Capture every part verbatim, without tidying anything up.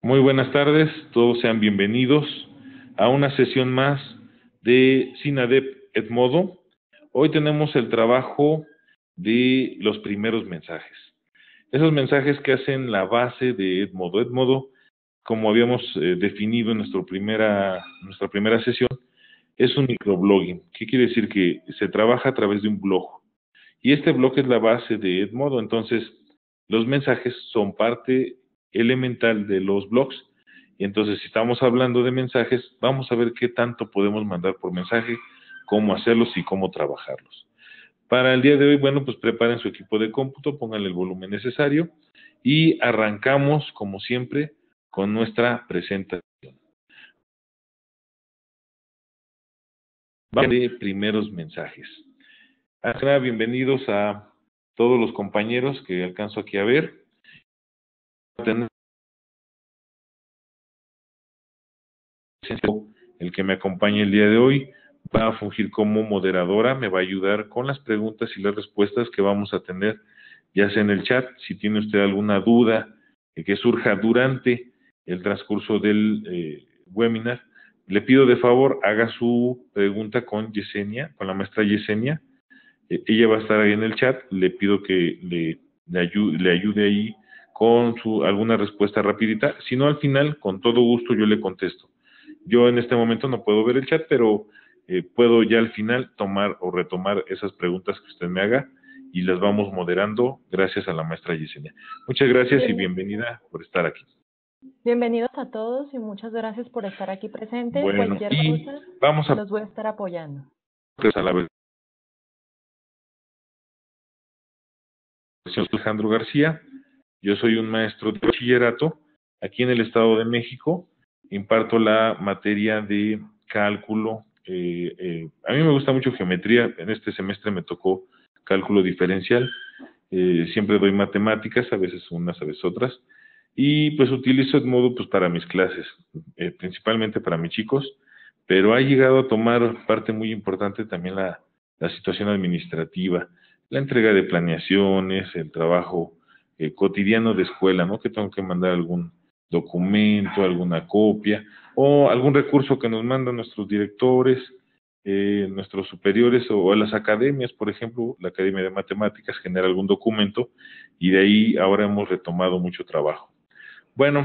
Muy buenas tardes, todos sean bienvenidos a una sesión más de SINADEP Edmodo. Hoy tenemos el trabajo de los primeros mensajes. Esos mensajes que hacen la base de Edmodo. Edmodo, como habíamos eh, definido en nuestra primera, nuestra primera sesión, es un microblogging. ¿Qué quiere decir? Que se trabaja a través de un blog. Y este blog es la base de Edmodo. Entonces, los mensajes son parte elemental de los blogs. Y entonces, si estamos hablando de mensajes, vamos a ver qué tanto podemos mandar por mensaje, cómo hacerlos y cómo trabajarlos. Para el día de hoy, bueno, pues preparen su equipo de cómputo, pónganle el volumen necesario y arrancamos, como siempre, con nuestra presentación. Vamos de primeros mensajes. Bienvenidos a todos los compañeros que alcanzo aquí a ver. El que me acompaña el día de hoy va a fungir como moderadora, me va a ayudar con las preguntas y las respuestas que vamos a tener, ya sea en el chat. Si tiene usted alguna duda que surja durante el transcurso del eh, webinar, le pido de favor haga su pregunta con Yesenia, con la maestra Yesenia. Eh, ella va a estar ahí en el chat, le pido que le, le, ayude, le ayude ahí con su alguna respuesta rapidita. Si no, al final, con todo gusto yo le contesto. Yo en este momento no puedo ver el chat, pero eh, puedo ya al final tomar o retomar esas preguntas que usted me haga y las vamos moderando gracias a la maestra Yesenia. Muchas gracias y bienvenida por estar aquí. Bienvenidos a todos y muchas gracias por estar aquí presentes. Bueno, Cualquier y cosa, vamos a, los voy a estar apoyando. a la vez. Soy Alejandro García, yo soy un maestro de bachillerato aquí en el Estado de México, imparto la materia de cálculo. Eh, eh, a mí me gusta mucho geometría, en este semestre me tocó cálculo diferencial, eh, siempre doy matemáticas, a veces unas, a veces otras, y pues utilizo Edmodo pues para mis clases, eh, principalmente para mis chicos, pero ha llegado a tomar parte muy importante también la, la situación administrativa, la entrega de planeaciones, el trabajo eh, cotidiano de escuela, ¿no? Que tengo que mandar algún documento, alguna copia o algún recurso que nos mandan nuestros directores, eh, nuestros superiores o, o las academias, por ejemplo, la Academia de Matemáticas genera algún documento y de ahí ahora hemos retomado mucho trabajo. Bueno,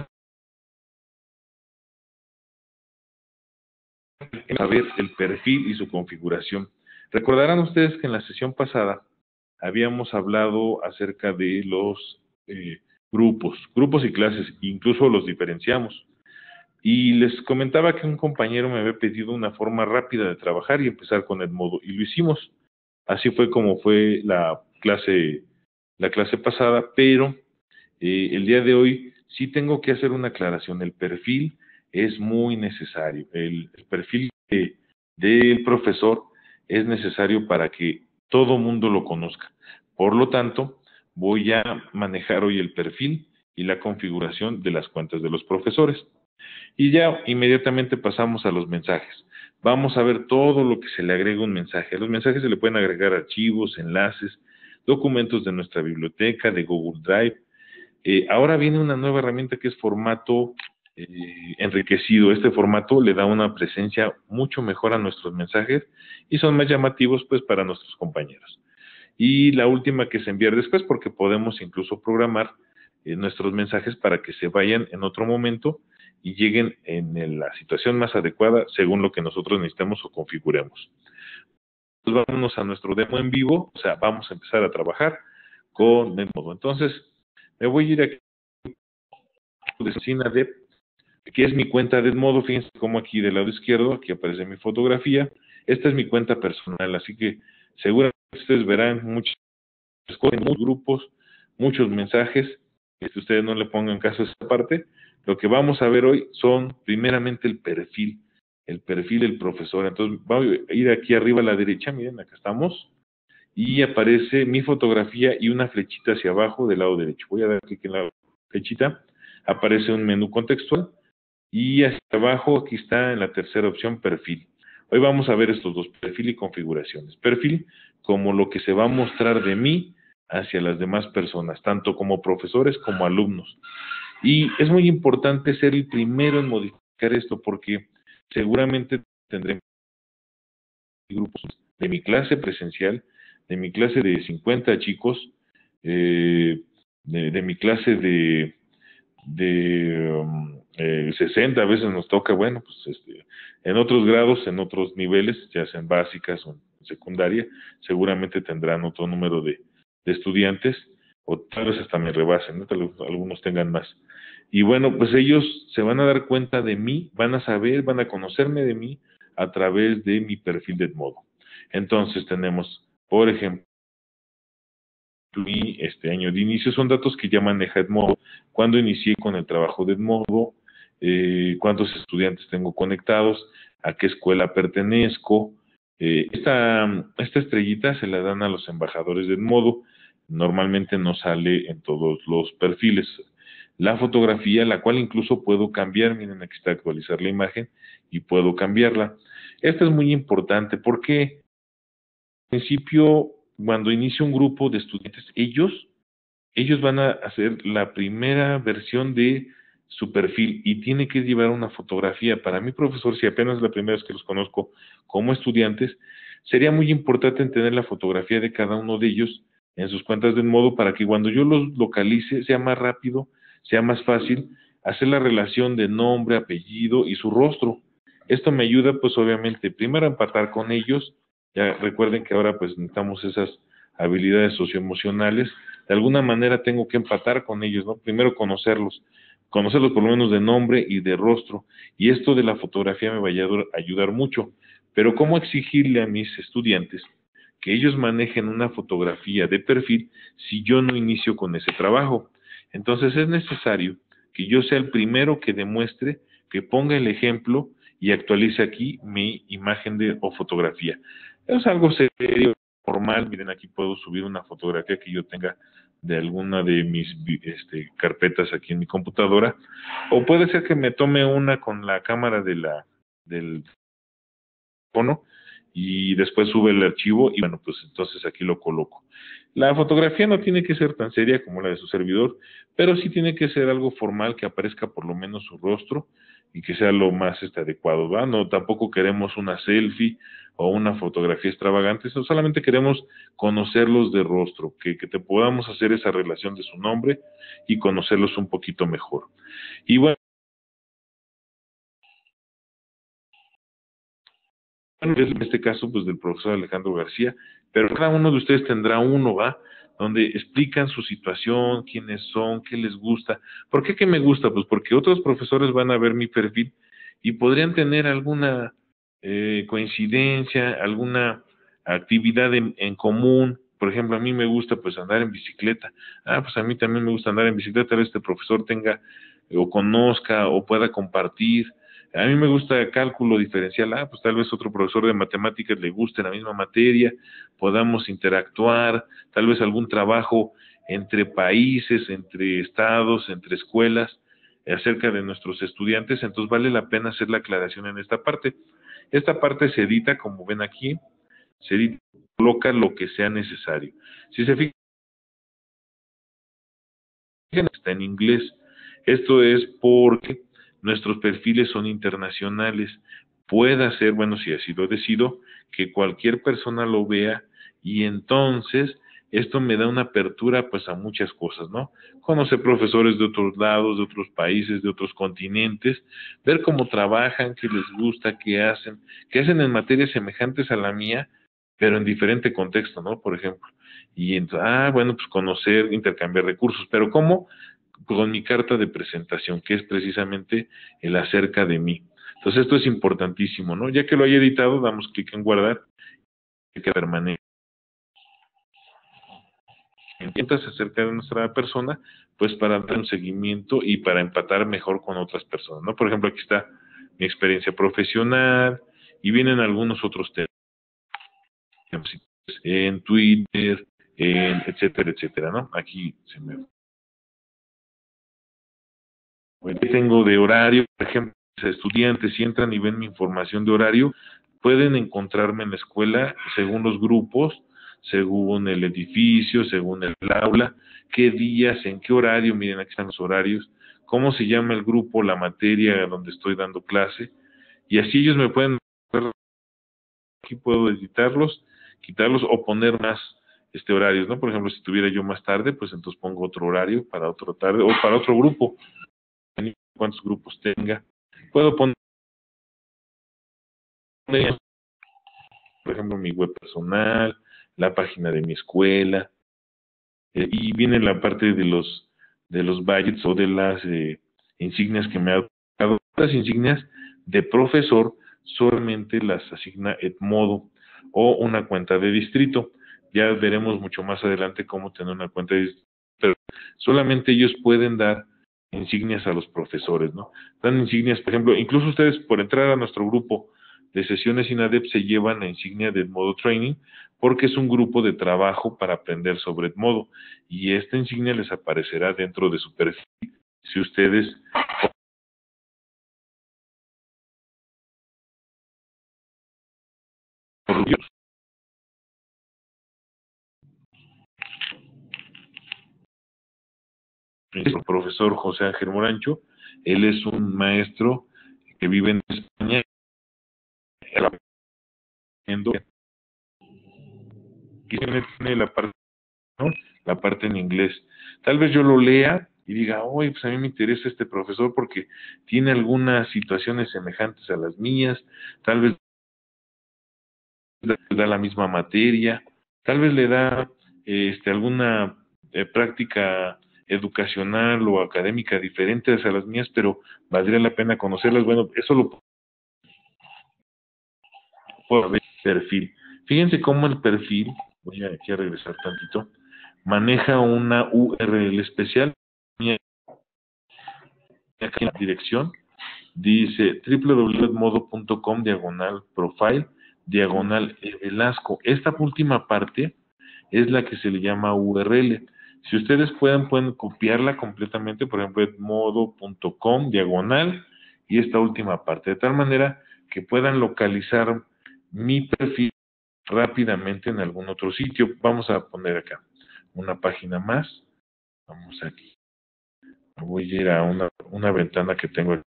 a ver el perfil y su configuración. Recordarán ustedes que en la sesión pasada habíamos hablado acerca de los eh, grupos, grupos y clases, incluso los diferenciamos. Y les comentaba que un compañero me había pedido una forma rápida de trabajar y empezar con Edmodo, y lo hicimos. Así fue como fue la clase, la clase pasada, pero eh, el día de hoy sí tengo que hacer una aclaración. El perfil es muy necesario. El, el perfil de, del profesor es necesario para que todo mundo lo conozca. Por lo tanto, voy a manejar hoy el perfil y la configuración de las cuentas de los profesores. Y ya inmediatamente pasamos a los mensajes. Vamos a ver todo lo que se le agrega a un mensaje. A los mensajes se le pueden agregar archivos, enlaces, documentos de nuestra biblioteca, de Google Drive. Eh, ahora viene una nueva herramienta que es formato eh, enriquecido. Este formato le da una presencia mucho mejor a nuestros mensajes y son más llamativos pues para nuestros compañeros. Y la última que se envía después, porque podemos incluso programar eh, nuestros mensajes para que se vayan en otro momento y lleguen en la situación más adecuada según lo que nosotros necesitemos o configuremos. Pues vámonos a nuestro demo en vivo, o sea, vamos a empezar a trabajar con Edmodo. Entonces, me voy a ir aquí de SINADEP, que es mi cuenta de Edmodo. Fíjense cómo aquí del lado izquierdo, aquí aparece mi fotografía. Esta es mi cuenta personal, así que seguramente ustedes verán muchas cosas, muchos grupos, muchos mensajes. Que ustedes no le pongan caso a esta parte. Lo que vamos a ver hoy son primeramente el perfil, el perfil del profesor. Entonces voy a ir aquí arriba a la derecha, miren, acá estamos, y aparece mi fotografía y una flechita hacia abajo del lado derecho. Voy a dar clic en la flechita, aparece un menú contextual, y hacia abajo aquí está en la tercera opción perfil. Hoy vamos a ver estos dos, perfil y configuraciones. Perfil como lo que se va a mostrar de mí hacia las demás personas, tanto como profesores como alumnos. Y es muy importante ser el primero en modificar esto, porque seguramente tendré grupos de mi clase presencial, de mi clase de cincuenta chicos, eh, de, de mi clase de, de um, eh, sesenta, a veces nos toca, bueno, pues este, en otros grados, en otros niveles, ya sean básicas o en secundaria, seguramente tendrán otro número de, de estudiantes, o tal vez hasta me rebasen, ¿no? Tal vez algunos tengan más. Y bueno, pues ellos se van a dar cuenta de mí, van a saber, van a conocerme de mí a través de mi perfil de Edmodo. Entonces tenemos, por ejemplo, mi este año de inicio, son datos que ya maneja Edmodo, cuando inicié con el trabajo de Edmodo, eh, cuántos estudiantes tengo conectados, a qué escuela pertenezco. Eh, esta, esta estrellita se la dan a los embajadores de Edmodo, normalmente no sale en todos los perfiles. La fotografía, la cual incluso puedo cambiar, miren, aquí está actualizar la imagen y puedo cambiarla. Esta es muy importante porque al principio, cuando inicia un grupo de estudiantes, ellos, ellos van a hacer la primera versión de su perfil y tiene que llevar una fotografía. Para mí, profesor, si apenas es la primera vez que los conozco como estudiantes, sería muy importante tener la fotografía de cada uno de ellos en sus cuentas de modo para que cuando yo los localice sea más rápido, sea más fácil hacer la relación de nombre, apellido y su rostro. Esto me ayuda, pues obviamente, primero a empatar con ellos. Ya recuerden que ahora pues necesitamos esas habilidades socioemocionales. De alguna manera tengo que empatar con ellos, ¿no? Primero conocerlos, conocerlos por lo menos de nombre y de rostro. Y esto de la fotografía me va a ayudar mucho. Pero ¿cómo exigirle a mis estudiantes que ellos manejen una fotografía de perfil si yo no inicio con ese trabajo? Entonces es necesario que yo sea el primero que demuestre, que ponga el ejemplo y actualice aquí mi imagen de, o fotografía. Es algo serio, formal. Miren, aquí puedo subir una fotografía que yo tenga de alguna de mis este, carpetas aquí en mi computadora, o puede ser que me tome una con la cámara de la del teléfono y después sube el archivo y bueno, pues entonces aquí lo coloco. La fotografía no tiene que ser tan seria como la de su servidor, pero sí tiene que ser algo formal, que aparezca por lo menos su rostro y que sea lo más este, adecuado, ¿va? No, tampoco queremos una selfie o una fotografía extravagante, so, solamente queremos conocerlos de rostro, que, que te podamos hacer esa relación de su nombre y conocerlos un poquito mejor. Y bueno, en este caso, pues del profesor Alejandro García, pero cada uno de ustedes tendrá uno, ¿va? Donde explican su situación, quiénes son, qué les gusta. ¿Por qué qué me gusta? Pues porque otros profesores van a ver mi perfil y podrían tener alguna eh, coincidencia, alguna actividad en, en común. Por ejemplo, a mí me gusta pues andar en bicicleta. Ah, pues a mí también me gusta andar en bicicleta. Tal vez este profesor tenga o conozca o pueda compartir. A mí me gusta cálculo diferencial, ah, pues tal vez otro profesor de matemáticas le guste la misma materia, podamos interactuar, tal vez algún trabajo entre países, entre estados, entre escuelas, acerca de nuestros estudiantes, entonces vale la pena hacer la aclaración en esta parte. Esta parte se edita, como ven aquí, se edita, coloca lo que sea necesario. Si se fijan, está en inglés. Esto es porque nuestros perfiles son internacionales. Puede ser, bueno, si así lo decido, que cualquier persona lo vea y entonces esto me da una apertura pues a muchas cosas, ¿no? Conocer profesores de otros lados, de otros países, de otros continentes, ver cómo trabajan, qué les gusta, qué hacen, qué hacen en materias semejantes a la mía, pero en diferente contexto, ¿no? Por ejemplo. Y entonces, ah, bueno, pues conocer, intercambiar recursos, pero ¿cómo? Con mi carta de presentación, que es precisamente el acerca de mí. Entonces esto es importantísimo, ¿no? Ya que lo haya editado, damos clic en guardar y que permanezca. Entiendas acerca de nuestra persona, pues para dar un seguimiento y para empatar mejor con otras personas, ¿no? Por ejemplo, aquí está mi experiencia profesional y vienen algunos otros temas en Twitter, en etcétera, etcétera, ¿no? Aquí se me ¿Qué tengo de horario? Por ejemplo, estudiantes, si entran y ven mi información de horario, pueden encontrarme en la escuela según los grupos, según el edificio, según el aula, qué días, en qué horario, miren, aquí están los horarios, cómo se llama el grupo, la materia donde estoy dando clase, y así ellos me pueden, aquí puedo editarlos, quitarlos o poner más este horarios, ¿no? Por ejemplo, si tuviera yo más tarde, pues entonces pongo otro horario para otro tarde o para otro grupo, cuántos grupos tenga. Puedo poner, por ejemplo, mi web personal, la página de mi escuela, eh, y viene la parte de los de los badges o de las eh, insignias que me ha dado. Las insignias de profesor solamente las asigna Edmodo o una cuenta de distrito. Ya veremos mucho más adelante cómo tener una cuenta de distrito, pero solamente ellos pueden dar insignias a los profesores, ¿no? Dan insignias, por ejemplo, incluso ustedes por entrar a nuestro grupo de sesiones INADEP se llevan la insignia de Edmodo Training porque es un grupo de trabajo para aprender sobre Edmodo y esta insignia les aparecerá dentro de su perfil si ustedes el profesor José Ángel Morancho. Él es un maestro que vive en España, y tiene la parte, ¿no? La parte en inglés. Tal vez yo lo lea y diga, oye, pues a mí me interesa este profesor porque tiene algunas situaciones semejantes a las mías, tal vez le da la misma materia, tal vez le da este, alguna eh, práctica educacional o académica diferentes a las mías, pero valdría la pena conocerlas. Bueno, eso lo puedo ver en el perfil. Fíjense cómo el perfil, voy a aquí a regresar tantito, maneja una U R L especial. Aquí en la dirección dice doble u doble u doble u punto edmodo punto com diagonal profile diagonal Velasco. Esta última parte es la que se le llama U R L. Si ustedes pueden, pueden copiarla completamente, por ejemplo, edmodo punto com diagonal y esta última parte, de tal manera que puedan localizar mi perfil rápidamente en algún otro sitio. Vamos a poner acá una página más. Vamos aquí. Voy a ir a una, una ventana que tengo aquí.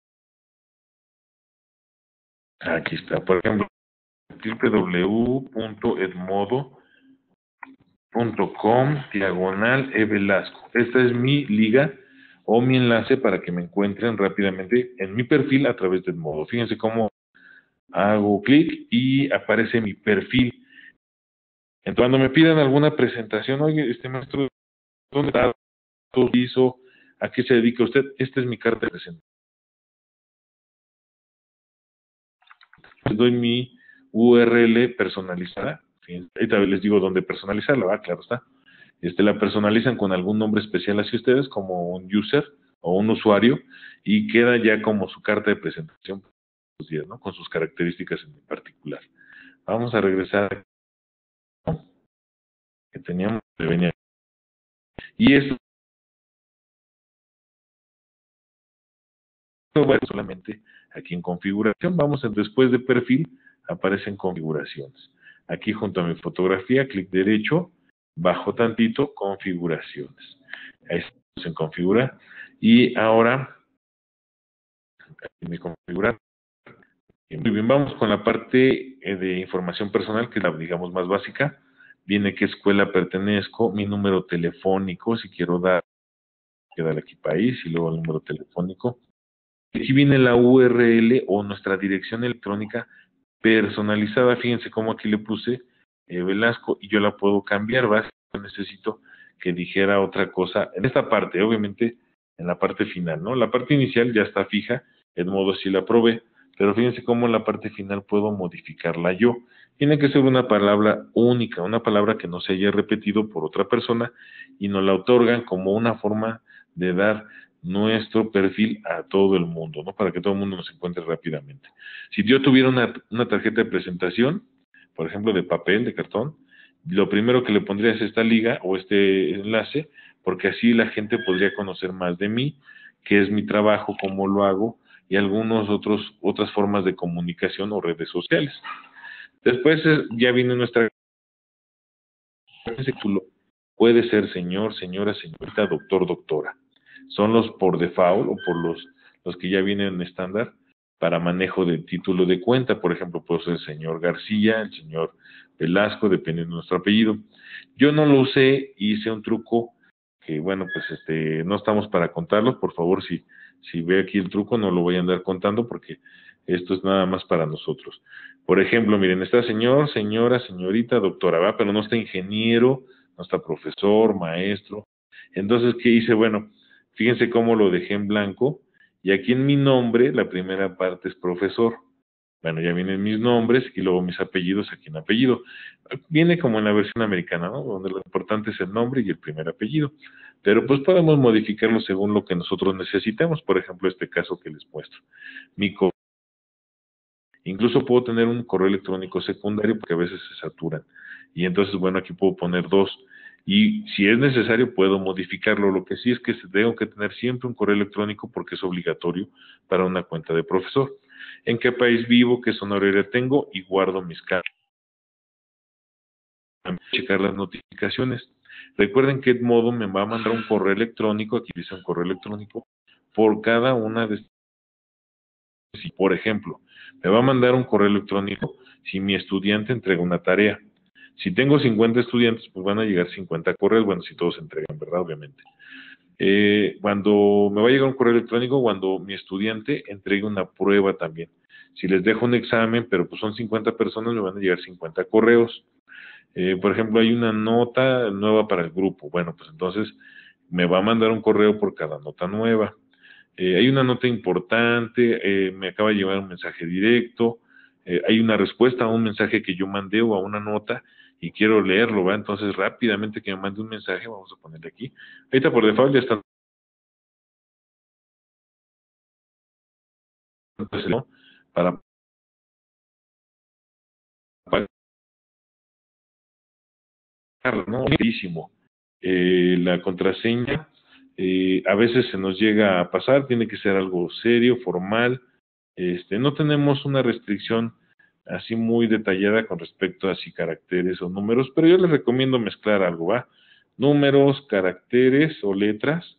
Aquí está, por ejemplo, doble u doble u doble u punto edmodo punto com diagonal E Velasco. Esta es mi liga o mi enlace para que me encuentren rápidamente en mi perfil a través de Edmodo. Fíjense cómo hago clic y aparece mi perfil. Entonces, cuando me pidan alguna presentación, oye, este maestro, ¿dónde está? ¿Qué hizo? ¿A qué se dedica usted? Esta es mi carta de presentación. Les doy mi U R L personalizada. Ahorita les digo dónde personalizarla, ¿verdad? Claro está. Este, la personalizan con algún nombre especial hacia ustedes, como un user o un usuario, y queda ya como su carta de presentación, ¿no? Con sus características en particular. Vamos a regresar que teníamos que venir. Y esto va solamente aquí en configuración. Vamos a, después de perfil, aparecen configuraciones. Aquí junto a mi fotografía, clic derecho, bajo tantito, configuraciones. Ahí estamos en configurar. Y ahora, aquí me configurar. Muy bien, vamos con la parte de información personal, que es la, digamos, más básica. Viene qué escuela pertenezco, mi número telefónico, si quiero dar, quedar aquí país, y luego el número telefónico. Aquí viene la U R L o nuestra dirección electrónica personalizada. Fíjense cómo aquí le puse eh, Velasco y yo la puedo cambiar. ¿Va? Necesito que dijera otra cosa en esta parte, obviamente en la parte final, ¿no? La parte inicial ya está fija, Edmodo sí la probé, pero fíjense cómo en la parte final puedo modificarla yo. Tiene que ser una palabra única, una palabra que no se haya repetido por otra persona y nos la otorgan como una forma de dar nuestro perfil a todo el mundo, ¿no? Para que todo el mundo nos encuentre rápidamente. Si yo tuviera una, una tarjeta de presentación, por ejemplo, de papel, de cartón, lo primero que le pondría es esta liga o este enlace, porque así la gente podría conocer más de mí, qué es mi trabajo, cómo lo hago, y algunos otros, otras formas de comunicación o redes sociales. Después ya viene nuestra título. Puede ser señor, señora, señorita, doctor, doctora. son los por default o por los, los que ya vienen en estándar para manejo de título de cuenta. Por ejemplo, puede ser el señor García, el señor Velasco, dependiendo de nuestro apellido. Yo no lo usé, hice un truco que, bueno, pues este, no estamos para contarlo. Por favor, si, si ve aquí el truco, no lo voy a andar contando porque esto es nada más para nosotros. Por ejemplo, miren, está señor, señora, señorita, doctora, ¿va? Pero no está ingeniero, no está profesor, maestro. Entonces, ¿qué hice? Bueno, fíjense cómo lo dejé en blanco. Y aquí en mi nombre, la primera parte es profesor. Bueno, ya vienen mis nombres y luego mis apellidos aquí en apellido. Viene como en la versión americana, ¿no? Donde lo importante es el nombre y el primer apellido. Pero pues podemos modificarlo según lo que nosotros necesitemos. Por ejemplo, este caso que les muestro. Mi co Incluso puedo tener un correo electrónico secundario porque a veces se saturan. Y entonces, bueno, aquí puedo poner dos. Y si es necesario, puedo modificarlo. Lo que sí es que tengo que tener siempre un correo electrónico porque es obligatorio para una cuenta de profesor. En qué país vivo, qué zona horaria tengo y guardo mis cartas. Checar las notificaciones. Recuerden que Edmodo me va a mandar un correo electrónico, aquí dice un correo electrónico, por cada una de estas. Si, por ejemplo, me va a mandar un correo electrónico si mi estudiante entrega una tarea. Si tengo cincuenta estudiantes, pues van a llegar cincuenta correos, bueno, si todos entregan, ¿verdad? Obviamente. Eh, cuando me va a llegar un correo electrónico, cuando mi estudiante entregue una prueba también. Si les dejo un examen, pero pues son cincuenta personas, me van a llegar cincuenta correos. Eh, por ejemplo, hay una nota nueva para el grupo. Bueno, pues entonces me va a mandar un correo por cada nota nueva. Eh, hay una nota importante, eh, me acaba de llevar un mensaje directo, eh, hay una respuesta a un mensaje que yo mandé o a una nota y quiero leerlo, ¿va? Entonces rápidamente que me mande un mensaje, vamos a ponerle aquí. Ahorita por default ya está, ¿no? Para pagar, ¿no? Muchísimo. Eh, la contraseña eh, a veces se nos llega a pasar, tiene que ser algo serio, formal. Este, no tenemos una restricción así muy detallada con respecto a si caracteres o números, pero yo les recomiendo mezclar algo, ¿va? Números, caracteres o letras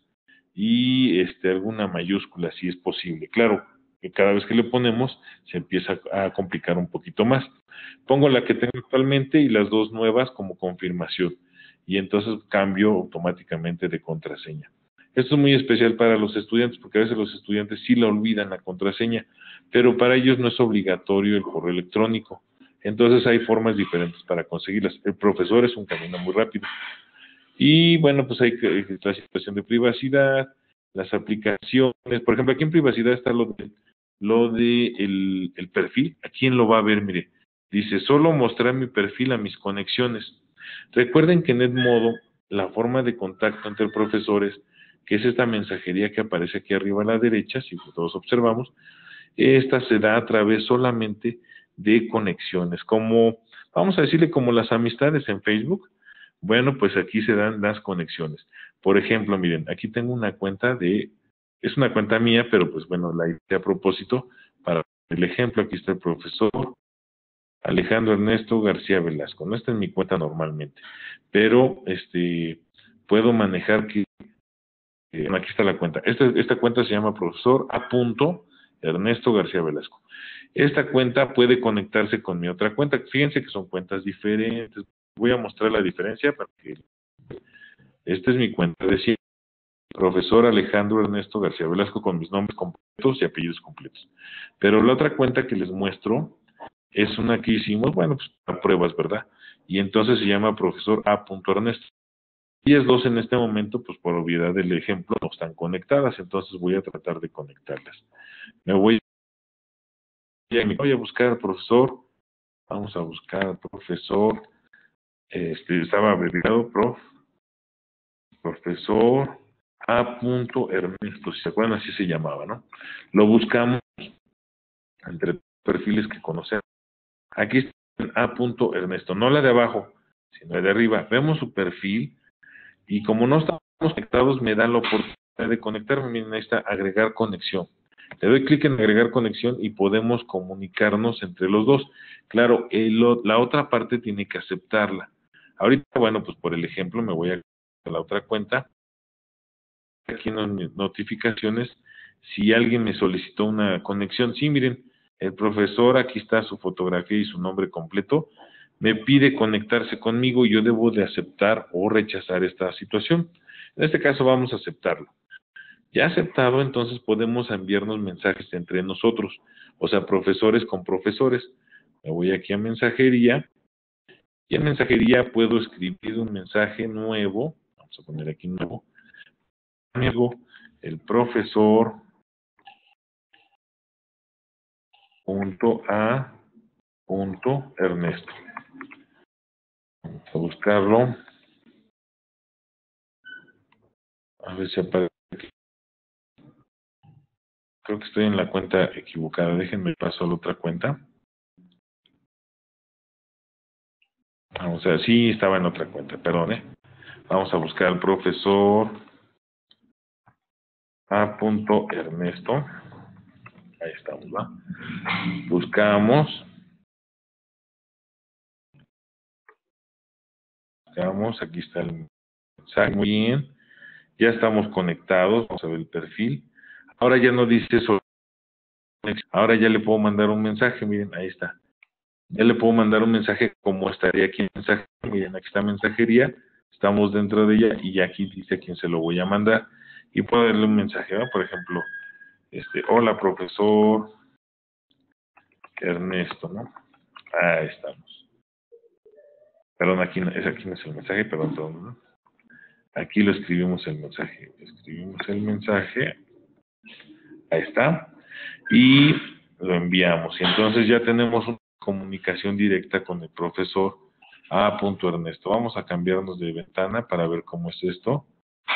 y este, alguna mayúscula si es posible. Claro, que cada vez que le ponemos se empieza a complicar un poquito más. Pongo la que tengo actualmente y las dos nuevas como confirmación y entonces cambio automáticamente de contraseña. Esto es muy especial para los estudiantes porque a veces los estudiantes sí la olvidan la contraseña, pero para ellos no es obligatorio el correo electrónico. Entonces hay formas diferentes para conseguirlas. El profesor es un camino muy rápido. Y bueno, pues hay la situación de privacidad, las aplicaciones. Por ejemplo, aquí en privacidad está lo de, lo de el, el perfil. ¿A quién lo va a ver? Mire, dice, solo mostrar mi perfil a mis conexiones. Recuerden que en Edmodo, la forma de contacto entre profesores, que es esta mensajería que aparece aquí arriba a la derecha, si todos observamos, esta se da a través solamente de conexiones, como, vamos a decirle, como las amistades en Facebook. Bueno, pues aquí se dan las conexiones. Por ejemplo, miren, aquí tengo una cuenta de, es una cuenta mía, pero pues bueno, la hice a propósito para el ejemplo. Aquí está el profesor Alejandro Ernesto García Velasco. No está en mi cuenta normalmente, pero este puedo manejar que, eh, aquí está la cuenta. Esta, esta cuenta se llama profesor A. Ernesto García Velasco. Esta cuenta puede conectarse con mi otra cuenta. Fíjense que son cuentas diferentes. Voy a mostrar la diferencia para que esta es mi cuenta de siempre. Profesor Alejandro Ernesto García Velasco con mis nombres completos y apellidos completos. Pero la otra cuenta que les muestro es una que hicimos, bueno, pues para pruebas, ¿verdad? Y entonces se llama profesor A. Ernesto. Y es dos en este momento, pues por obviedad del ejemplo, no están conectadas, entonces voy a tratar de conectarlas. Me voy a, me voy a buscar al profesor, vamos a buscar al profesor, este, estaba abreviado, prof, profesor A. Ernesto, si se acuerdan así se llamaba, ¿no? Lo buscamos entre perfiles que conocemos. Aquí está A. Ernesto, no la de abajo, sino la de arriba. Vemos su perfil y como no estamos conectados, me da la oportunidad de conectarme. Miren, ahí está, agregar conexión. Le doy clic en agregar conexión y podemos comunicarnos entre los dos. Claro, el, la otra parte tiene que aceptarla. Ahorita, bueno, pues por el ejemplo me voy a la otra cuenta aquí en las notificaciones si alguien me solicitó una conexión. Sí, miren, el profesor, aquí está su fotografía y su nombre completo, me pide conectarse conmigo y yo debo de aceptar o rechazar esta situación. En este caso vamos a aceptarlo. Ya aceptado, entonces podemos enviarnos mensajes entre nosotros, o sea, profesores con profesores. Me voy aquí a mensajería y en mensajería puedo escribir un mensaje nuevo. Vamos a poner aquí nuevo. Amigo, el profesor punto a punto Ernesto. Vamos a buscarlo. A ver si aparece aquí. Creo que estoy en la cuenta equivocada. Déjenme paso a la otra cuenta. Vamos a ver, sí, estaba en otra cuenta, perdón, ¿eh? Vamos a buscar al profesor a punto Ernesto. Ahí estamos, ¿va? Buscamos. Buscamos, aquí está el mensaje. Muy bien. Ya estamos conectados. Vamos a ver el perfil. Ahora ya no dice eso. Ahora ya le puedo mandar un mensaje. Miren, ahí está. Ya le puedo mandar un mensaje como estaría aquí en mensaje. Miren, aquí está mensajería. Estamos dentro de ella y ya aquí dice a quién se lo voy a mandar. Y puedo darle un mensaje, ¿no? Por ejemplo, este, hola profesor Ernesto, ¿no? Ahí estamos. Perdón, aquí no, es aquí no es el mensaje, perdón, perdón, ¿no? Aquí lo escribimos el mensaje. Escribimos el mensaje. Ahí está. Y lo enviamos. Y entonces ya tenemos una comunicación directa con el profesor A. Ernesto. Vamos a cambiarnos de ventana para ver cómo es esto.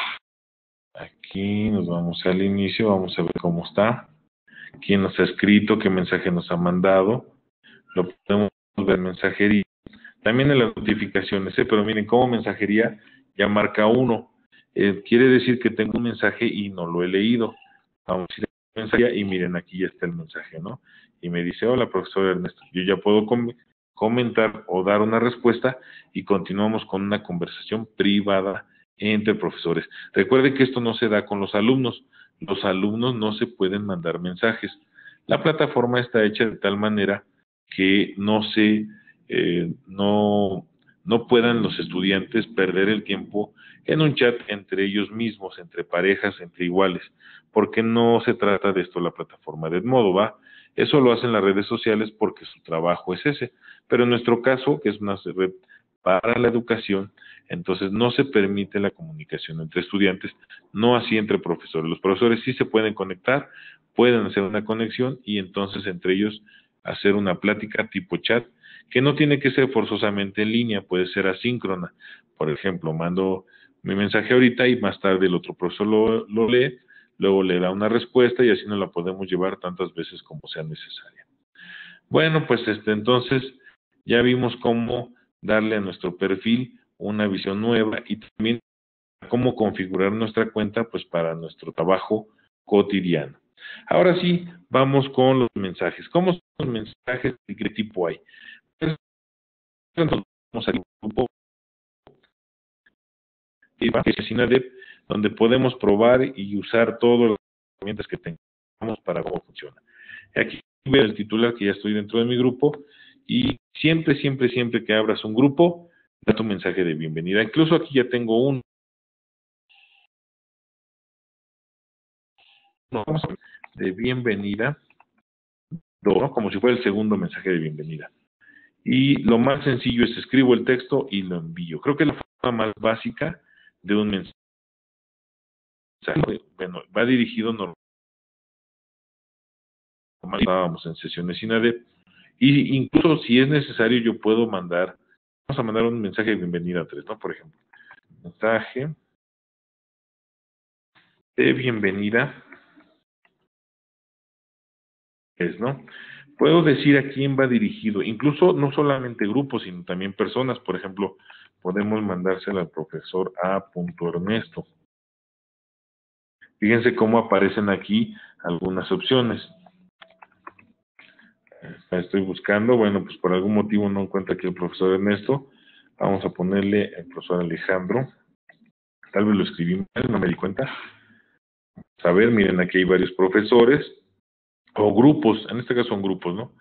Aquí nos vamos al inicio, vamos a ver cómo está. Quién nos ha escrito, qué mensaje nos ha mandado. Lo podemos ver en mensajería. También en las notificaciones, ¿eh? Pero miren, como mensajería ya marca uno. Eh, quiere decir que tengo un mensaje y no lo he leído. Vamos a ir a mensajería y miren, aquí ya está el mensaje, ¿no? Y me dice, hola, profesor Ernesto. Yo ya puedo com comentar o dar una respuesta y continuamos con una conversación privada entre profesores. Recuerden que esto no se da con los alumnos. Los alumnos no se pueden mandar mensajes. La plataforma está hecha de tal manera que no se eh, no, no puedan los estudiantes perder el tiempo en un chat entre ellos mismos, entre parejas, entre iguales, porque no se trata de esto la plataforma de Edmodo, ¿va? Eso lo hacen las redes sociales porque su trabajo es ese, pero en nuestro caso, que es una red para la educación, entonces no se permite la comunicación entre estudiantes, no así entre profesores. Los profesores sí se pueden conectar, pueden hacer una conexión y entonces entre ellos hacer una plática tipo chat, que no tiene que ser forzosamente en línea, puede ser asíncrona. Por ejemplo, mando mi mensaje ahorita y más tarde el otro profesor lo, lo lee, luego le da una respuesta y así nos la podemos llevar tantas veces como sea necesaria. Bueno, pues este entonces ya vimos cómo darle a nuestro perfil una visión nueva y también cómo configurar nuestra cuenta pues para nuestro trabajo cotidiano. Ahora sí, vamos con los mensajes. ¿Cómo son los mensajes y qué tipo hay? Pues, vamos al grupo de donde podemos probar y usar todas las herramientas que tengamos para cómo funciona. Aquí veo el titular que ya estoy dentro de mi grupo y siempre, siempre, siempre que abras un grupo, da tu mensaje de bienvenida. Incluso aquí ya tengo uno de bienvenida, ¿no? Como si fuera el segundo mensaje de bienvenida. Y lo más sencillo es escribo el texto y lo envío. Creo que es la forma más básica de un mensaje. Bueno, va dirigido normalmente. Estábamos en sesiones INADEP. Y incluso si es necesario, yo puedo mandar, vamos a mandar un mensaje de bienvenida a tres, ¿no? Por ejemplo, mensaje de bienvenida es, ¿no? Puedo decir a quién va dirigido, incluso no solamente grupos, sino también personas. Por ejemplo, podemos mandársela al profesor A. Ernesto. Fíjense cómo aparecen aquí algunas opciones. Estoy buscando, bueno, pues por algún motivo no encuentro aquí el profesor Ernesto. Vamos a ponerle el profesor Alejandro. Tal vez lo escribí mal, no me di cuenta. A ver, miren, aquí hay varios profesores o grupos, en este caso son grupos, ¿no?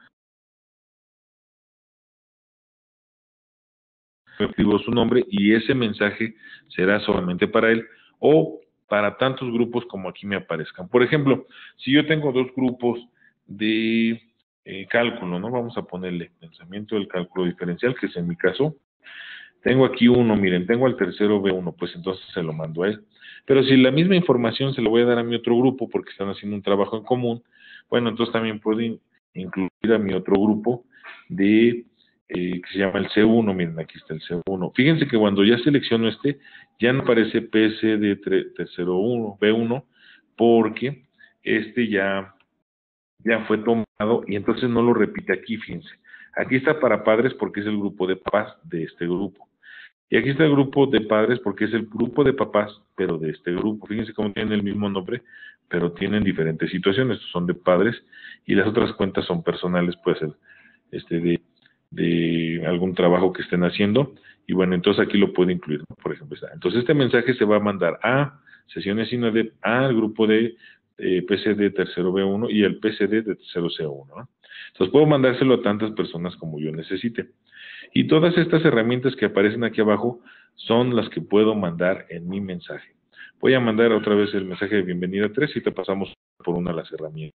Escribo su nombre y ese mensaje será solamente para él o para tantos grupos como aquí me aparezcan. Por ejemplo, si yo tengo dos grupos de eh, cálculo, ¿no? Vamos a ponerle pensamiento del cálculo diferencial, que es en mi caso. Tengo aquí uno, miren, tengo al tercero B uno, pues entonces se lo mando a él. Pero si la misma información se lo voy a dar a mi otro grupo porque están haciendo un trabajo en común, bueno, entonces también puedo in- incluir a mi otro grupo de eh, que se llama el C uno, miren, aquí está el C uno. Fíjense que cuando ya selecciono este, ya no aparece P C de tre- tercero uno, B uno, porque este ya, ya fue tomado y entonces no lo repite aquí, fíjense. Aquí está para padres porque es el grupo de papás de este grupo. Y aquí está el grupo de padres porque es el grupo de papás, pero de este grupo. Fíjense cómo tienen el mismo nombre, pero tienen diferentes situaciones. Estos son de padres y las otras cuentas son personales, puede ser este, de, de algún trabajo que estén haciendo. Y bueno, entonces aquí lo puedo incluir, ¿no? Por ejemplo, está. Entonces este mensaje se va a mandar a sesiones INADEP, al grupo de eh, P C D tercero B uno y el P C D de tercero C uno, ¿no? Entonces puedo mandárselo a tantas personas como yo necesite. Y todas estas herramientas que aparecen aquí abajo son las que puedo mandar en mi mensaje. Voy a mandar otra vez el mensaje de bienvenida tres y te pasamos por una de las herramientas.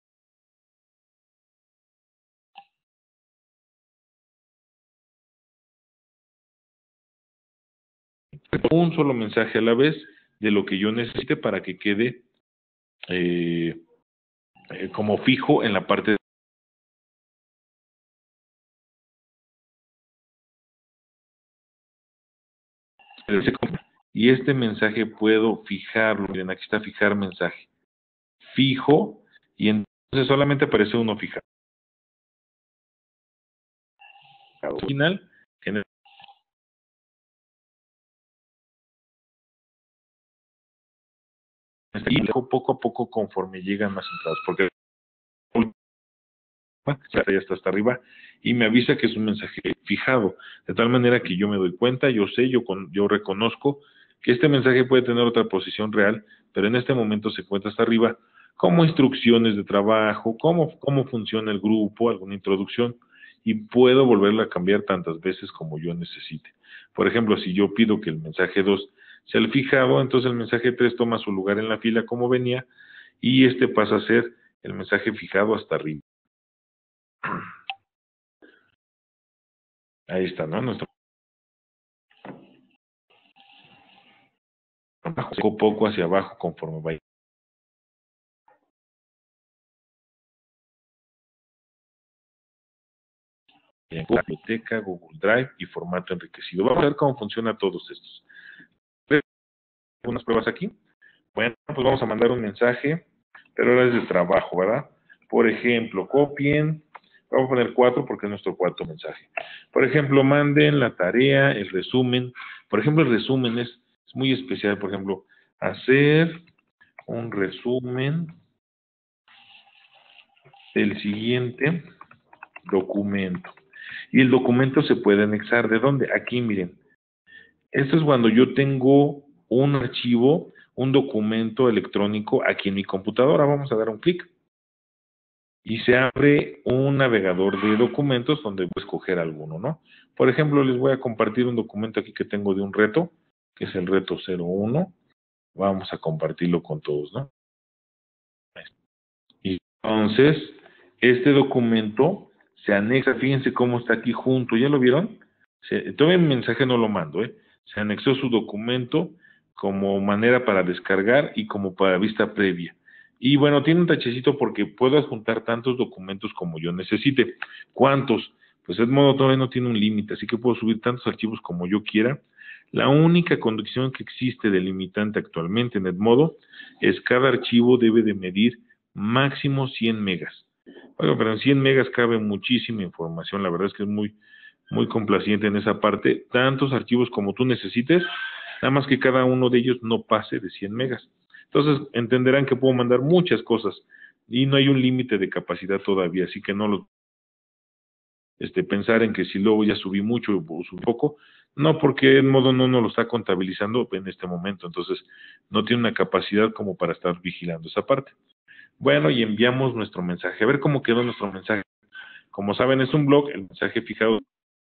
Un solo mensaje a la vez de lo que yo necesite para que quede eh, eh, como fijo en la parte de... Y este mensaje puedo fijarlo. Miren, aquí está fijar mensaje. Fijo y entonces solamente aparece uno fijado. Al final, en el y poco a poco conforme llegan más entradas, porque ya está hasta arriba y me avisa que es un mensaje fijado, de tal manera que yo me doy cuenta, yo sé, yo, con, yo reconozco que este mensaje puede tener otra posición real, pero en este momento se encuentra hasta arriba como instrucciones de trabajo, cómo, cómo funciona el grupo, alguna introducción, y puedo volverla a cambiar tantas veces como yo necesite. Por ejemplo, si yo pido que el mensaje dos sea el fijado, entonces el mensaje tres toma su lugar en la fila como venía, y este pasa a ser el mensaje fijado hasta arriba. Ahí está, ¿no? Nuestro poco a poco hacia abajo conforme vaya. En biblioteca, Google Drive y formato enriquecido. Vamos a ver cómo funciona todos estos. Algunas pruebas aquí. Bueno, pues vamos a mandar un mensaje, pero ahora es de trabajo, ¿verdad? Por ejemplo, copien, vamos a poner cuatro porque es nuestro cuarto mensaje. Por ejemplo, manden la tarea, el resumen. Por ejemplo, el resumen es, es muy especial. Por ejemplo, hacer un resumen del siguiente documento. Y el documento se puede anexar. ¿De dónde? Aquí, miren. Esto es cuando yo tengo un archivo, un documento electrónico aquí en mi computadora. Vamos a dar un clic. Y se abre un navegador de documentos donde voy a escoger alguno, ¿no? Por ejemplo, les voy a compartir un documento aquí que tengo de un reto, que es el reto cero uno. Vamos a compartirlo con todos, ¿no? Y entonces, este documento se anexa, fíjense cómo está aquí junto, ¿ya lo vieron? Se, todavía el mensaje no lo mando, ¿eh? Se anexó su documento como manera para descargar y como para vista previa. Y bueno, tiene un tachecito porque puedo adjuntar tantos documentos como yo necesite. ¿Cuántos? Pues Edmodo todavía no tiene un límite, así que puedo subir tantos archivos como yo quiera. La única condición que existe de limitante actualmente en Edmodo es cada archivo debe de medir máximo cien megas. Bueno, pero en cien megas cabe muchísima información, la verdad es que es muy, muy complaciente en esa parte, tantos archivos como tú necesites, nada más que cada uno de ellos no pase de cien megas. Entonces entenderán que puedo mandar muchas cosas y no hay un límite de capacidad todavía, así que no lo este, pensar en que si luego ya subí mucho o subí poco, no, porque en modo no nos lo está contabilizando en este momento, entonces no tiene una capacidad como para estar vigilando esa parte. Bueno, y enviamos nuestro mensaje. A ver cómo quedó nuestro mensaje. Como saben, es un blog, el mensaje fijado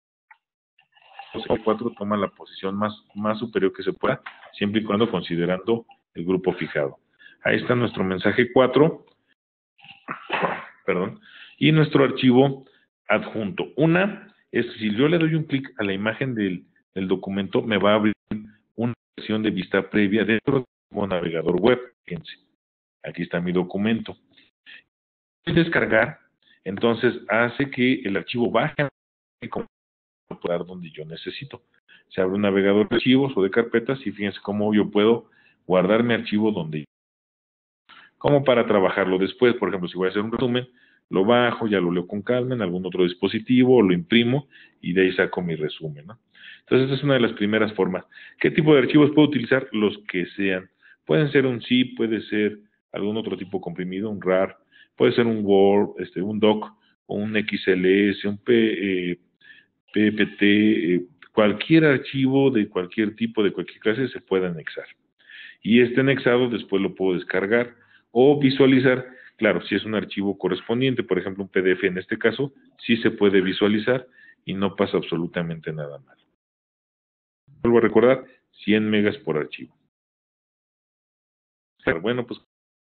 cuatro toma la posición más, más superior que se pueda, siempre y cuando considerando el grupo fijado. Ahí está nuestro mensaje cuatro, perdón, y nuestro archivo adjunto. Una es, si yo le doy un clic a la imagen del, del documento, me va a abrir una versión de vista previa dentro del navegador web. Fíjense, aquí está mi documento. Descargar, entonces hace que el archivo baje a donde yo necesito. Se abre un navegador de archivos o de carpetas y fíjense cómo yo puedo guardar mi archivo donde yo. Como para trabajarlo después, por ejemplo, si voy a hacer un resumen, lo bajo, ya lo leo con calma en algún otro dispositivo, lo imprimo y de ahí saco mi resumen, ¿no? Entonces, esta es una de las primeras formas. ¿Qué tipo de archivos puedo utilizar? Los que sean. Pueden ser un zip, puede ser algún otro tipo comprimido, un rar, puede ser un Word, este, un doc, o un X L S, un P, eh, P P T, eh, cualquier archivo de cualquier tipo, de cualquier clase, se puede anexar. Y este anexado después lo puedo descargar o visualizar. Claro, si es un archivo correspondiente, por ejemplo un P D F en este caso, sí se puede visualizar y no pasa absolutamente nada mal. Vuelvo a recordar, cien megas por archivo. Bueno, pues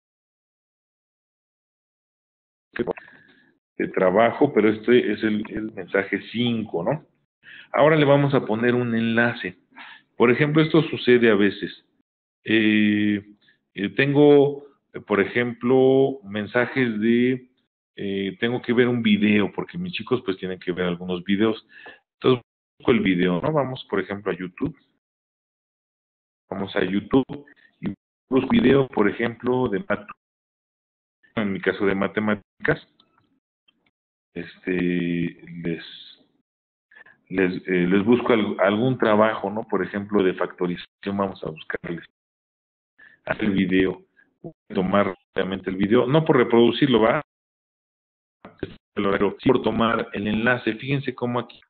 de trabajo, pero este es el, el mensaje cinco, ¿no? Ahora le vamos a poner un enlace. Por ejemplo, esto sucede a veces. Eh, eh, tengo, por ejemplo, mensajes de, eh, tengo que ver un video, porque mis chicos pues tienen que ver algunos videos. Entonces, busco el video, ¿no? Vamos, por ejemplo, a YouTube. Vamos a YouTube y busco video, por ejemplo, de en mi caso de matemáticas. Este, les, les, eh, les busco al, algún trabajo, ¿no? Por ejemplo, de factorización, vamos a buscarles hacer el video, tomar realmente el video, no por reproducirlo, va, pero sí por tomar el enlace. Fíjense cómo aquí,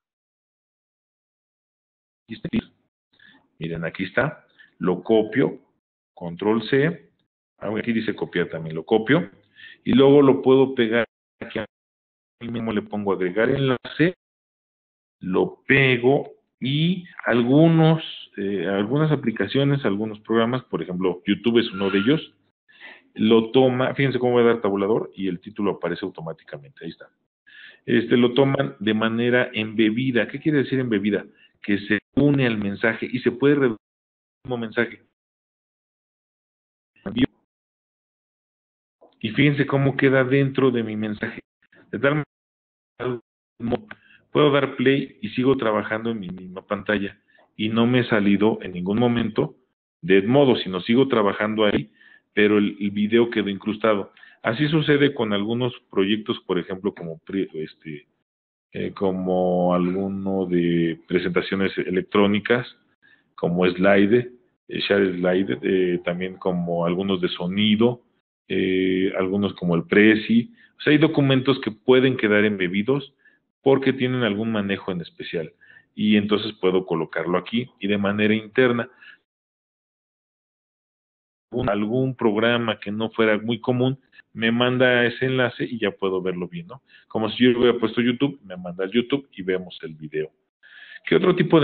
miren, aquí está, lo copio, control C, aquí dice copiar también, lo copio, y luego lo puedo pegar aquí, aquí mismo le pongo agregar enlace, lo pego, y algunos, eh, algunas aplicaciones, algunos programas, por ejemplo, YouTube es uno de ellos, lo toma, fíjense cómo voy a dar tabulador y el título aparece automáticamente, ahí está. Este lo toman de manera embebida. ¿Qué quiere decir embebida? Que se une al mensaje y se puede reducir el mismo mensaje. Y fíjense cómo queda dentro de mi mensaje. De tal manera, puedo dar play y sigo trabajando en mi misma pantalla. Y no me he salido en ningún momento de Edmodo, sino sigo trabajando ahí, pero el, el video quedó incrustado. Así sucede con algunos proyectos, por ejemplo, como este, eh, como alguno de presentaciones electrónicas, como Slide, eh, Share Slide, eh, también como algunos de sonido, eh, algunos como el Prezi. O sea, hay documentos que pueden quedar embebidos porque tienen algún manejo en especial. Y entonces puedo colocarlo aquí y de manera interna. Algún programa que no fuera muy común, me manda ese enlace y ya puedo verlo bien, ¿no? Como si yo hubiera puesto YouTube, me manda al YouTube y vemos el video. ¿Qué otro tipo de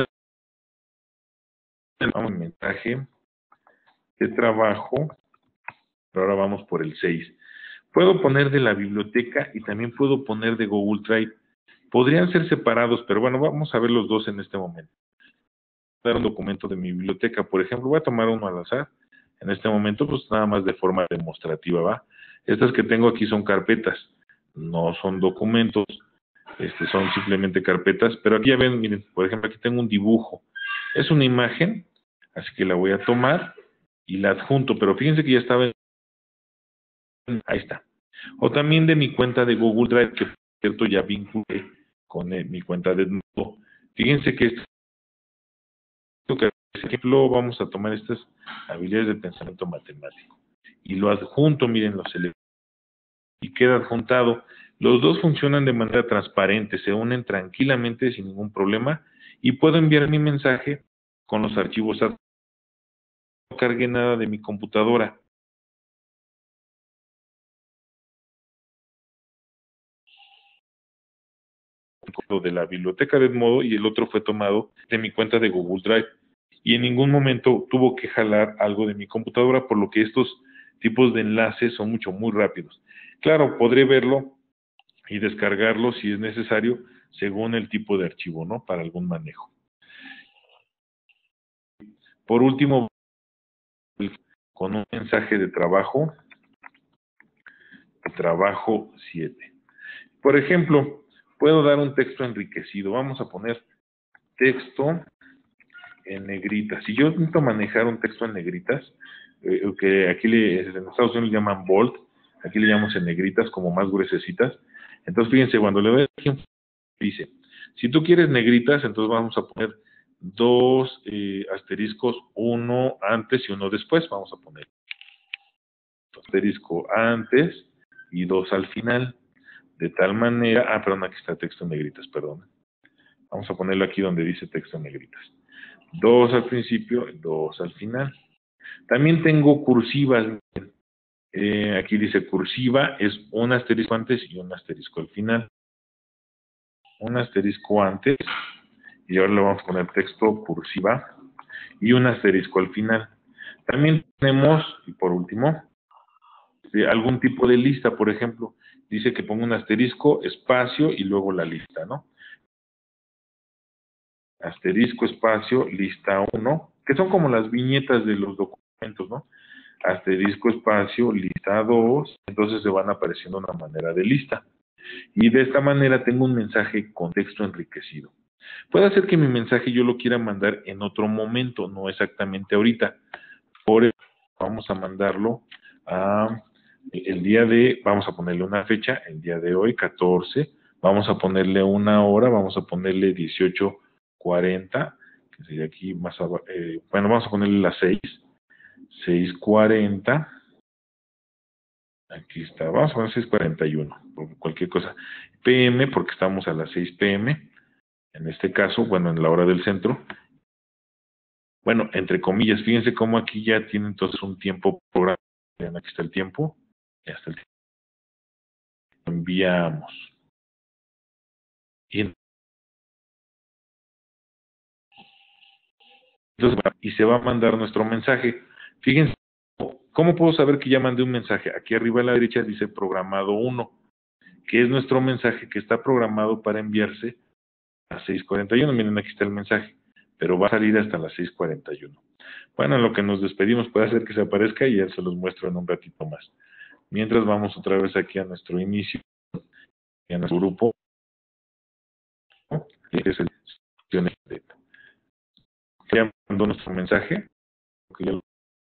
mensaje de trabajo? Pero ahora vamos por el seis. Puedo poner de la biblioteca y también puedo poner de Google Drive. Podrían ser separados, pero bueno, vamos a ver los dos en este momento. Voy a dar un documento de mi biblioteca, por ejemplo, voy a tomar uno al azar. En este momento, pues nada más de forma demostrativa, ¿va? Estas que tengo aquí son carpetas, no son documentos, este, son simplemente carpetas, pero aquí ya ven, miren, por ejemplo, aquí tengo un dibujo. Es una imagen, así que la voy a tomar y la adjunto, pero fíjense que ya estaba en... Ahí está. O también de mi cuenta de Google Drive, que por cierto ya vinculé con eh, mi cuenta de Edmodo. Fíjense que esto que por ejemplo, vamos a tomar estas habilidades de pensamiento matemático y lo adjunto, miren, lo selecciono y queda adjuntado. Los dos funcionan de manera transparente, se unen tranquilamente sin ningún problema y puedo enviar mi mensaje con los archivos. No cargué nada de mi computadora. De la biblioteca de Edmodo y el otro fue tomado de mi cuenta de Google Drive. Y en ningún momento tuvo que jalar algo de mi computadora, por lo que estos tipos de enlaces son mucho, muy rápidos. Claro, podré verlo y descargarlo si es necesario, según el tipo de archivo, ¿no? Para algún manejo. Por último, con un mensaje de trabajo, de trabajo siete. Por ejemplo, puedo dar un texto enriquecido. Vamos a poner texto en negritas. Si yo intento manejar un texto en negritas, eh, que aquí le, en Estados Unidos le llaman bold, aquí le llamamos en negritas, como más gruesecitas. Entonces, fíjense, cuando le doy aquí, dice, si tú quieres negritas, entonces vamos a poner dos eh, asteriscos, uno antes y uno después. Vamos a poner asterisco antes y dos al final. De tal manera, ah, perdón, aquí está texto en negritas, perdón. Vamos a ponerlo aquí donde dice texto en negritas. Dos al principio, dos al final. También tengo cursivas. Eh, aquí dice cursiva, es un asterisco antes y un asterisco al final. Un asterisco antes, y ahora le vamos a poner texto cursiva, y un asterisco al final. También tenemos, y por último, de algún tipo de lista, por ejemplo, dice que ponga un asterisco, espacio, y luego la lista, ¿no? Asterisco, espacio, lista uno, que son como las viñetas de los documentos, ¿no? Asterisco, espacio, lista dos, entonces se van apareciendo de una manera de lista. Y de esta manera tengo un mensaje con texto enriquecido. Puede ser que mi mensaje yo lo quiera mandar en otro momento, no exactamente ahorita. Por eso vamos a mandarlo a el día de, vamos a ponerle una fecha, el día de hoy, catorce, vamos a ponerle una hora, vamos a ponerle dieciocho cuarenta, que sería aquí más abajo, eh, bueno, vamos a ponerle las seis, seis cuarenta, aquí está, vamos a poner seis cuarenta y uno, por cualquier cosa, P M, porque estamos a las seis P M, en este caso, bueno, en la hora del centro, bueno, entre comillas, fíjense cómo aquí ya tiene entonces un tiempo programado, aquí está el tiempo, ya está el tiempo, enviamos, y entonces, y se va a mandar nuestro mensaje. Fíjense, ¿cómo puedo saber que ya mandé un mensaje? Aquí arriba a la derecha dice programado uno, que es nuestro mensaje que está programado para enviarse a seis cuarenta y uno. Miren, aquí está el mensaje, pero va a salir hasta las seis cuarenta y uno. Bueno, en lo que nos despedimos puede hacer que se aparezca y ya se los muestro en un ratito más. Mientras vamos otra vez aquí a nuestro inicio, y a nuestro grupo, que es el ya mandó nuestro mensaje, que ya lo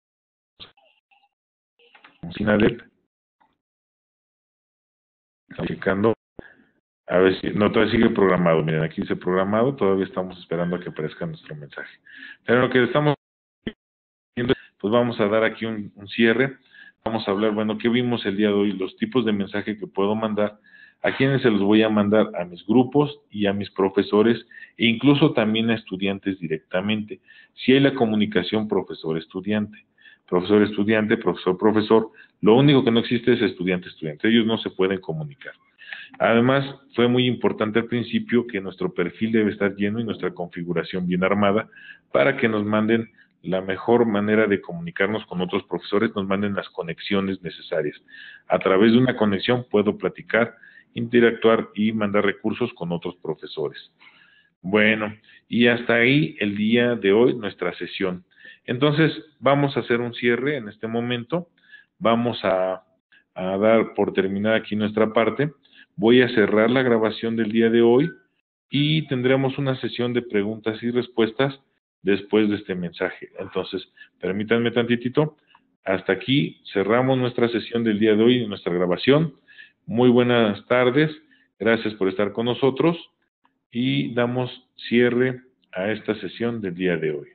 Sinadet, estamos checando, a ver si, no, todavía sigue programado, miren, aquí dice programado, todavía estamos esperando a que aparezca nuestro mensaje. Pero lo que estamos viendo, pues vamos a dar aquí un, un cierre, vamos a hablar, bueno, ¿qué vimos el día de hoy? Los tipos de mensaje que puedo mandar, a quienes se los voy a mandar, a mis grupos y a mis profesores, e incluso también a estudiantes directamente, si hay la comunicación profesor-estudiante. Profesor-estudiante, profesor-profesor, lo único que no existe es estudiante-estudiante, ellos no se pueden comunicar. Además, fue muy importante al principio que nuestro perfil debe estar lleno y nuestra configuración bien armada para que nos manden la mejor manera de comunicarnos con otros profesores, nos manden las conexiones necesarias. A través de una conexión puedo platicar, interactuar y mandar recursos con otros profesores. Bueno, y hasta ahí el día de hoy nuestra sesión. Entonces, vamos a hacer un cierre en este momento. Vamos a, a dar por terminada aquí nuestra parte. Voy a cerrar la grabación del día de hoy y tendremos una sesión de preguntas y respuestas después de este mensaje. Entonces, permítanme tantitito. Hasta aquí cerramos nuestra sesión del día de hoy y nuestra grabación. Muy buenas tardes. Gracias por estar con nosotros y damos cierre a esta sesión del día de hoy.